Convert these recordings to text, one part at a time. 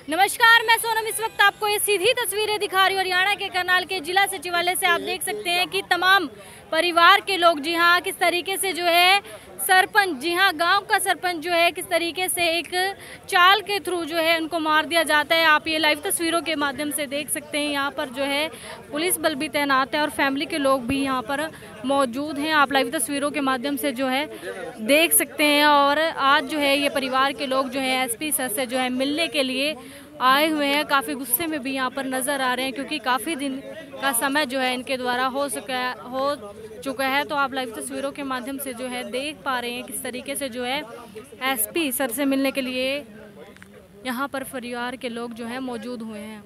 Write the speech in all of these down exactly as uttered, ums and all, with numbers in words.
नमस्कार, मैं सोनम। इस वक्त आपको ये सीधी तस्वीरें दिखा रही हूँ हरियाणा के करनाल के जिला सचिवालय से। आप देख सकते हैं कि तमाम परिवार के लोग जी हाँ किस तरीके से जो है सरपंच जी हाँ गांव का सरपंच जो है किस तरीके से एक चाल के थ्रू जो है उनको मार दिया जाता है। आप ये लाइव तस्वीरों के माध्यम से देख सकते हैं। यहाँ पर जो है पुलिस बल भी तैनात है और फैमिली के लोग भी यहाँ पर मौजूद हैं। आप लाइव तस्वीरों के माध्यम से जो है देख सकते हैं। और आज जो है ये परिवार के लोग जो है एसपी सर से जो है मिलने के लिए आए हुए हैं। काफ़ी गुस्से में भी यहाँ पर नज़र आ रहे हैं क्योंकि काफ़ी दिन का समय जो है इनके द्वारा हो सका हो चुका है। तो आप लाइव तस्वीरों के माध्यम से जो है देख पा रहे हैं किस तरीके से जो है एसपी सर से मिलने के लिए यहाँ पर परिवार के लोग जो है मौजूद हुए हैं।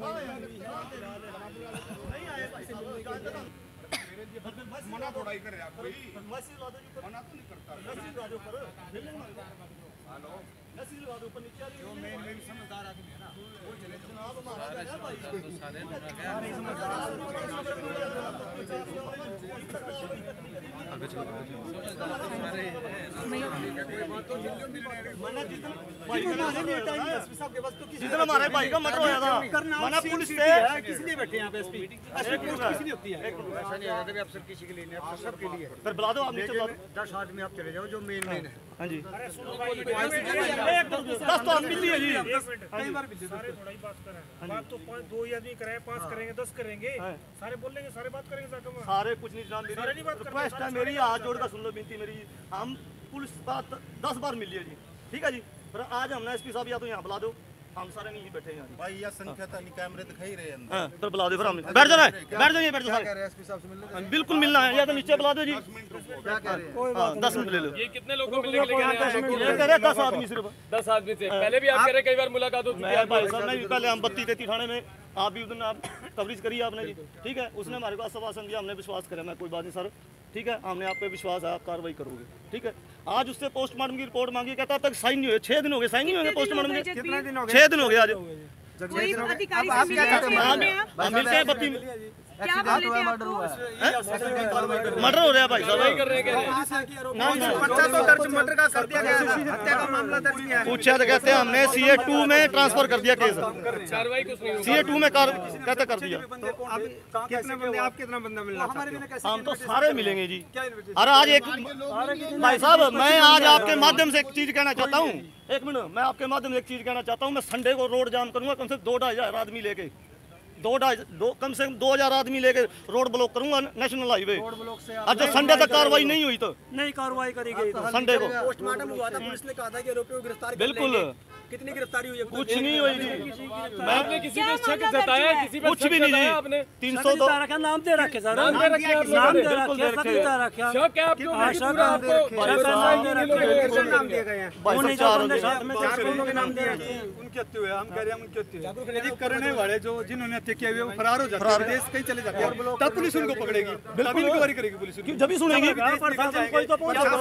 जितना हमारे भाई का मर्डर होया था मना पुलिस से किस लिए बैठे यहाँ पे एसपी एसपी पुलिस किस लिए होती है? ऐसा नहीं होता कि अफसर किसी के लिए नहीं, अफसर सबके लिए। फिर बुला दो, आप नीचे बुला दो। दस आदमी आप चले जाओ जो मेन मेन है। हाँ जी, दस तो हम मिल लिए जी। कई बार सारे थोड़ा ही बात करें, बात तो पाँच दो ही आदमी कराए, पाँच करेंगे, दस करेंगे, सारे बोल लेंगे, सारे बात करेंगे, सारे कुछ नहीं जनाब। मेरी रिक्वेस्ट है, मेरी हाथ जोड़ कर सुन लो विनती मेरी। हम पुलिस बात दस बार मिल लिए जी, ठीक है जी। पर आज हमने एसपी साहब या तो यहाँ बुला दो, हम सारे नहीं बैठे हैं भाई। यह संख्या तो नहीं, कैमरे दिखाई रहे हैं। हां तो बुला दो, फिर हम बैठ जाना है, बैठ जाइए, बैठ जाओ। एसपी साहब से मिलने बिल्कुल मिलना है, या तो नीचे बुला दो जी। क्या कह रहे हैं? हां दस मिनट ले लो। ये कितने लोगों को मिलने के लिए कह रहे हैं? दस आदमी, सिर्फ दस आदमी से। पहले भी आप कह रहे कई बार मुलाकात हो चुकी है भाई साहब। नहीं, पहले हम बत्ती तेती थाने में, आप भी उधर आप कवरेज करिए आपने जी, ठीक है। उसने हमारे को आश्वासन दिया, हमने विश्वास करा। मैं कोई बात नहीं सर, ठीक है, हमने आप पे विश्वास है, आप कार्रवाई करोगे, ठीक है। आज उससे पोस्टमार्टम की रिपोर्ट मांगी, कहता अब तक साइन नहीं हुए। छह दिन हो गए, साइन नहीं हुए पोस्टमार्टम के। कितने दिन हो गए? छह दिन हो गए आज। अब आप क्या चाहते हैं? हम मिलते हैं बत्ती में। मर्डर हो रहा है भाई साहब। मर्डर का कर दिया गया, हत्या का मामला दर्ज किया है। पूछा तो कहते हैं हमने सीए टू में ट्रांसफर कर दिया केस। सीए टू में कहते कर दिया। कितने बंदे, आप कितना बंदा मिलना चाहते हैं? हम तो सारे मिलेंगे जी। अरे आज एक भाई साहब, मैं आज आपके माध्यम से एक चीज कहना चाहता हूँ। एक मिनट, मैं आपके माध्यम से एक चीज कहना चाहता हूँ। मैं संडे को रोड जाम करूंगा, कम से कम दो ढाई हजार आदमी लेके, दो ढाई दो कम से कम दो हजार आदमी लेके रोड ब्लॉक करूंगा, नेशनल हाईवे। अब जब संडे तक कार्रवाई नहीं हुई तो नहीं कार्रवाई करी गई। संडे को पोस्टमार्टम हुआ था, पुलिस ने कहा था कि आरोपियों को गिरफ्तार बिल्कुल। कितनी गिरफ्तारी हुई है? कुछ नहीं हुई जी। मैंने किसी पे शक जताया, किसी पे कुछ भी नहीं जी। आपने तीन सौ दो नाम दे रखे सर, नाम दे रखे, नाम दे रखे, शक दे रखे। शक है आपको? हां, शक नाम दे रखे, नाम दिए गए हैं। उन्हीं चार चार लोगों के नाम दिए हैं। उनके हत्या हुए, हम कह रहे हैं उनके हत्या हुए। यदि करने वाले जो जिन्होंने हत्या किया हुए वो फरार हो जाते हैं, विदेश कहीं चले जाते हैं, तब पुलिस उनको पकड़ेगी, बिल्कुल इंक्वायरी करेगी पुलिस। जब भी सुनेगी कोई तो पहुंचेगा।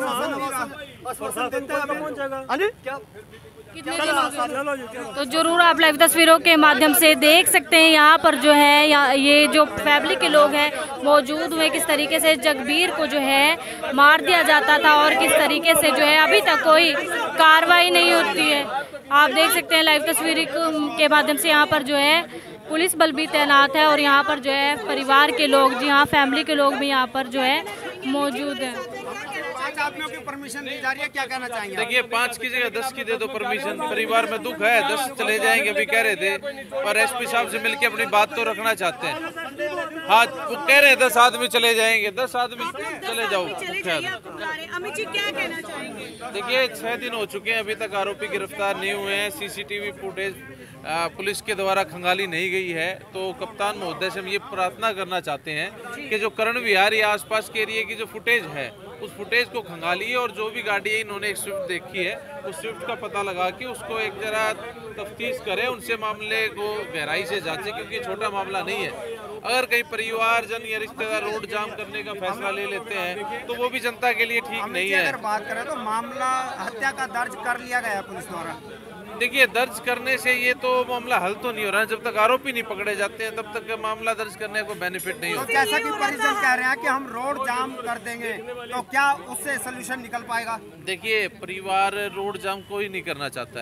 हां जी, क्या कितने दिन हो गए? तो जरूर आप लाइव तस्वीरों के माध्यम से देख सकते हैं। यहाँ पर जो है ये जो फैमिली के लोग हैं मौजूद हुए, किस तरीके से जगबीर को जो है मार दिया जाता था और किस तरीके से जो है अभी तक कोई कार्रवाई नहीं होती है। आप देख सकते हैं लाइव तस्वीर के माध्यम से यहाँ पर जो है पुलिस बल भी तैनात है और यहाँ पर जो है परिवार के लोग, जी हाँ फैमिली के लोग भी यहाँ पर जो है मौजूद हैं। आदमियों की परमिशन दी जा रही है, क्या कहना चाहेंगे? देखिए, पाँच की जगह दस की दे दो परमिशन। परिवार में दुख है, दस चले जाएंगे अभी कह रहे थे, और एसपी साहब से मिलके अपनी बात तो रखना चाहते हैं। हाँ, वो कह रहे हैं दस आदमी चले जाएंगे, दस आदमी चले जाओ। अमित जी क्या कहना चाहेंगे? देखिए, छह दिन हो चुके हैं, अभी तक आरोपी गिरफ्तार नहीं हुए हैं। सीसीटीवी फुटेज पुलिस के द्वारा खंगाली नहीं गई है। तो कप्तान महोदय से हम ये प्रार्थना करना चाहते हैं कि जो करण विहार या आसपास के एरिए की जो फुटेज है उस फुटेज को खंगालिए, और जो भी गाड़ी है इन्होंने एक स्विफ्ट देखी है उस स्विफ्ट का पता लगा के उसको एक जरा तफ्तीश करें, उनसे मामले को गहराई से जांचें, क्योंकि ये छोटा मामला नहीं है। अगर कहीं परिवारजन या रिश्तेदार रोड जाम करने का फैसला ले लेते हैं तो वो भी जनता के लिए ठीक नहीं है। अगर बात करें तो मामला हत्या का दर्ज कर लिया गया पुलिस द्वारा। देखिए, दर्ज करने से ये तो मामला हल तो नहीं हो रहा है। जब तक आरोपी नहीं पकड़े जाते हैं तब तक मामला दर्ज करने को बेनिफिट नहीं तो होता। जैसा कि परिजन कह रहे हैं कि हम रोड जाम कर देंगे, तो क्या उससे सोल्यूशन निकल पाएगा? देखिए, परिवार रोड जाम कोई नहीं करना चाहता है।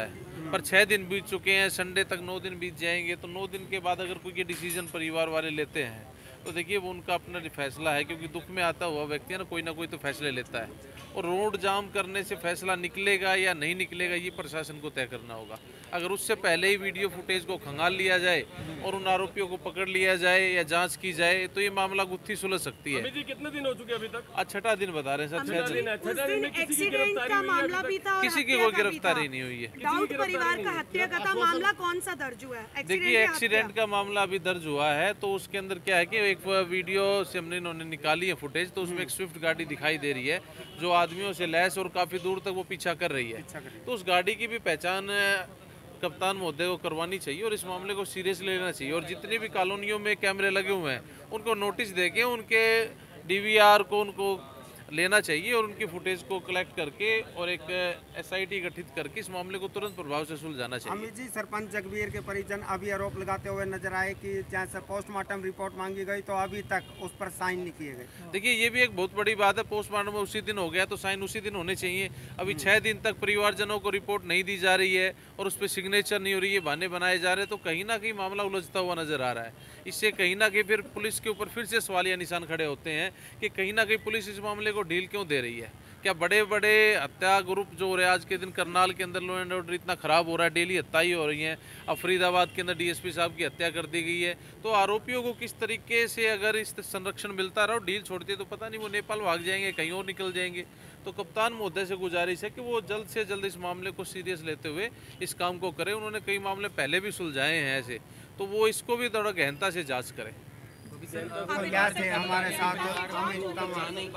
पर छः दिन बीत चुके हैं, संडे तक नौ दिन बीत जाएंगे, तो नौ दिन के बाद अगर कोई ये डिसीजन परिवार वाले लेते हैं तो देखिए वो उनका अपना फैसला है, क्योंकि दुख में आता हुआ व्यक्ति है ना, कोई ना कोई तो फैसले लेता है। और रोड जाम करने से फैसला निकलेगा या नहीं निकलेगा ये प्रशासन को तय करना होगा। अगर उससे पहले ही वीडियो फुटेज को खंगाल लिया जाए और उन आरोपियों को पकड़ लिया जाए या जांच की जाए तो ये मामला गुत्थी सुलझ सकती है। जी कितने दिन हो चुके अभी तक? आज छठा दिन बता रहे हैं सर, छह दिन। एक्सीडेंट का मामला भी था, किसी की कोई गिरफ्तारी नहीं हुई है। दाऊद परिवार का हत्या का था मामला कौन सा दर्ज हुआ है? देखिए एक्सीडेंट का मामला अभी दर्ज हुआ है, तो उसके अंदर क्या है कि एक वीडियो से हमने इन्होंने निकाली है फुटेज, तो उसमें एक स्विफ्ट गाड़ी दिखाई दे रही है जो आदमियों से लैस और काफी दूर तक वो पीछा कर रही है। तो उस गाड़ी की भी पहचान कप्तान महोदय को करवानी चाहिए और इस मामले को सीरियस लेना चाहिए। और जितनी भी कॉलोनियों में कैमरे लगे हुए हैं उनको नोटिस देके उनके डीवीआर को उनको लेना चाहिए और उनकी फुटेज को कलेक्ट करके और एक एसआईटी गठित करके इस मामले को तुरंत प्रभाव से सुलझाना चाहिए। अमित जी, सरपंच जगबीर के परिजन अभी आरोप लगाते हुए नजर आए कि जैसे पोस्टमार्टम रिपोर्ट मांगी गई तो अभी तक उस पर साइन नहीं किए गए। देखिए ये भी एक बहुत बड़ी बात है, पोस्टमार्टम उसी दिन हो गया तो साइन उसी दिन होने चाहिए। अभी छः दिन तक परिवारजनों को रिपोर्ट नहीं दी जा रही है और उस पर सिग्नेचर नहीं हो रही है, बहाने बनाए जा रहे हैं, तो कहीं ना कहीं मामला उलझता हुआ नजर आ रहा है। इससे कहीं ना कहीं फिर पुलिस के ऊपर फिर से सवालिया निशान खड़े होते हैं कि कहीं ना कहीं पुलिस इस मामले को ढील क्यों दे रही है। क्या बड़े बड़े हत्या ग्रुप जो हो रहे हैं आज के दिन, करनाल के अंदर लॉ एंड ऑर्डर इतना खराब हो रहा है, डेली हत्याएं हो रही हैं, अब फरीदाबाद के अंदर डीएसपी साहब की हत्या कर दी गई है, तो आरोपियों को किस तरीके से अगर इस संरक्षण मिलता रहा, ढील छोड़ती है तो पता नहीं वो नेपाल भाग जाएंगे, कहीं और निकल जाएंगे। तो कप्तान महोदय से गुजारिश है कि वो जल्द से जल्द इस मामले को सीरियस लेते हुए इस काम को करें। उन्होंने कई मामले पहले भी सुलझाए हैं ऐसे, तो वो इसको भी थोड़ा गहनता से जांच करें। हमारे साथ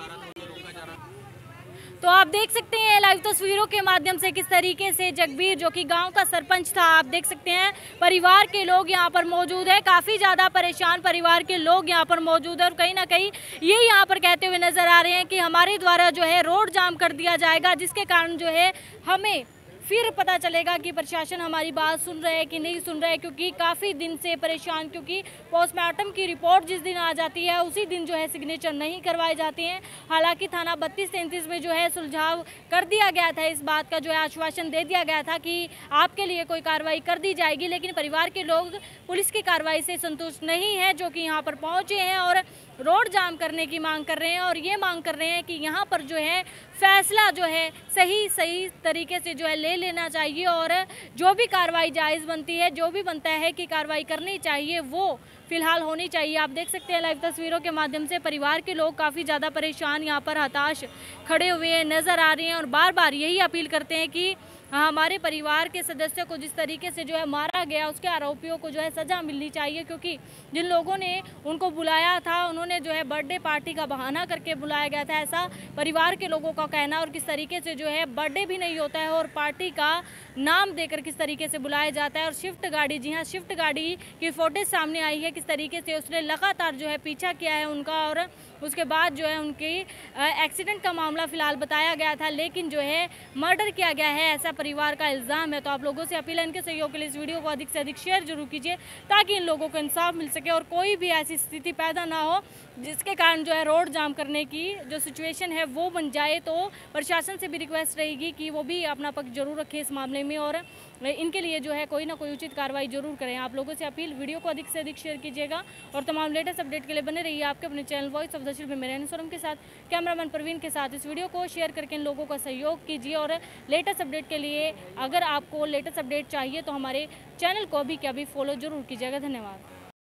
तो आप देख सकते हैं लाइव तस्वीरों के माध्यम से किस तरीके से जगबीर जो कि गांव का सरपंच था, आप देख सकते हैं परिवार के लोग यहां पर मौजूद है, काफ़ी ज़्यादा परेशान परिवार के लोग यहां पर मौजूद है और कहीं ना कहीं ये यहां पर कहते हुए नज़र आ रहे हैं कि हमारे द्वारा जो है रोड जाम कर दिया जाएगा, जिसके कारण जो है हमें फिर पता चलेगा कि प्रशासन हमारी बात सुन रहा है कि नहीं सुन रहा है, क्योंकि काफ़ी दिन से परेशान, क्योंकि पोस्टमार्टम की रिपोर्ट जिस दिन आ जाती है उसी दिन जो है सिग्नेचर नहीं करवाए जाते हैं। हालांकि थाना बत्तीस तैंतीस में जो है सुलझाव कर दिया गया था, इस बात का जो है आश्वासन दे दिया गया था कि आपके लिए कोई कार्रवाई कर दी जाएगी, लेकिन परिवार के लोग पुलिस की कार्रवाई से संतुष्ट नहीं है, जो कि यहाँ पर पहुँचे हैं और रोड जाम करने की मांग कर रहे हैं और ये मांग कर रहे हैं कि यहाँ पर जो है फैसला जो है सही सही तरीके से जो है ले लेना चाहिए और जो भी कार्रवाई जायज़ बनती है, जो भी बनता है कि कार्रवाई करनी चाहिए वो फिलहाल होनी चाहिए। आप देख सकते हैं लाइव तस्वीरों के माध्यम से परिवार के लोग काफ़ी ज़्यादा परेशान, यहाँ पर हताश खड़े हुए नज़र आ रहे हैं और बार बार यही अपील करते हैं कि हमारे परिवार के सदस्यों को जिस तरीके से जो है मारा गया उसके आरोपियों को जो है सज़ा मिलनी चाहिए, क्योंकि जिन लोगों ने उनको बुलाया था उन्होंने जो है बर्थडे पार्टी का बहाना करके बुलाया गया था, ऐसा परिवार के लोगों का कहना। और किस तरीके से जो है बर्थडे भी नहीं होता है और पार्टी का नाम देकर किस तरीके से बुलाया जाता है। और शिफ्ट गाड़ी, जी हाँ शिफ्ट गाड़ी की फोटेज सामने आई है, किस तरीके से उसने लगातार जो है पीछा किया है उनका और उसके बाद जो है उनकी एक्सीडेंट का मामला फिलहाल बताया गया था, लेकिन जो है मर्डर किया गया है ऐसा परिवार का इल्ज़ाम है। तो आप लोगों से अपील है इनके सहयोग के लिए इस वीडियो को अधिक से अधिक शेयर जरूर कीजिए ताकि इन लोगों को इंसाफ मिल सके और कोई भी ऐसी स्थिति पैदा ना हो जिसके कारण जो है रोड जाम करने की जो सिचुएशन है वो बन जाए। तो प्रशासन से भी रिक्वेस्ट रहेगी कि वो भी अपना पक्ष जरूर रखे इस मामले में और इनके लिए जो है कोई ना कोई उचित कार्रवाई जरूर करें। आप लोगों से अपील, वीडियो को अधिक से अधिक शेयर कीजिएगा और तमाम लेटेस्ट अपडेट के लिए बने रहिए आपके अपने चैनल वॉइस ऑफ द शिल्प में मेरे अनुसरम के साथ, कैमरामैन प्रवीण के साथ। इस वीडियो को शेयर करके इन लोगों का सहयोग कीजिए और लेटेस्ट अपडेट के लिए अगर आपको लेटेस्ट अपडेट चाहिए तो हमारे चैनल को अभी के अभी फॉलो जरूर कीजिएगा। धन्यवाद।